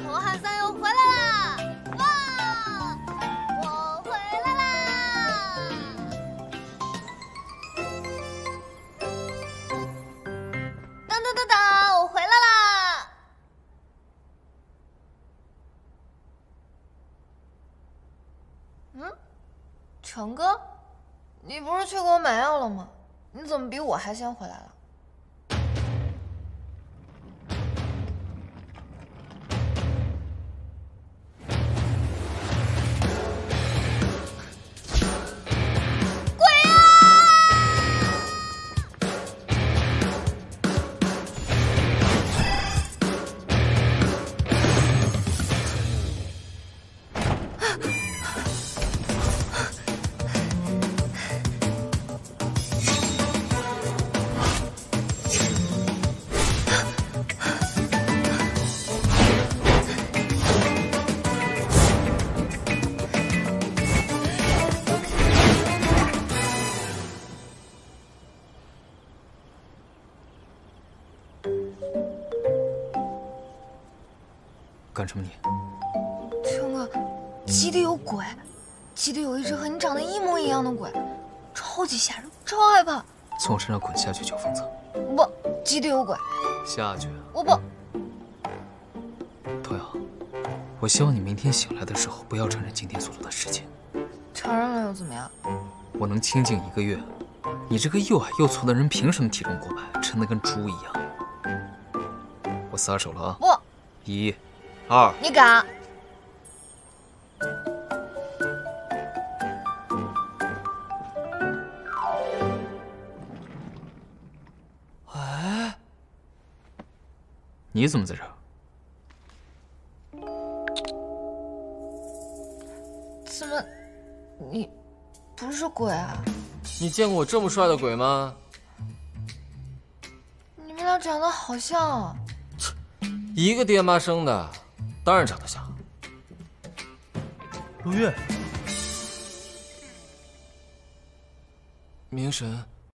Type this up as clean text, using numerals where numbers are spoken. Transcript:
童汉三又回来啦！哇，我回来啦！当当当当，我回来啦！成哥，你不是去给我买药了吗？你怎么比我还先回来了？ 干什么你？ 成哥，基地有鬼，基地有一只和你长得一模一样的鬼，超级吓人，超害怕。 从我身上滚下去，九凤子！ 不，基地有鬼。 下去。 我不。 童瑶，我希望你明天醒来的时候不要承认今天所做的事情。 承认了又怎么样？ 我能清静1个月，你这个又矮又粗的人凭什么体重过百，称得跟猪一样？我撒手了啊！ 不。 1、2， 你敢？ 哎，你怎么在这儿？ 怎么，你不是鬼啊？ 你见过我这么帅的鬼吗？ 你们俩长得好像啊！ 一个爹妈生的。 当然长得像。 陆月， 明神，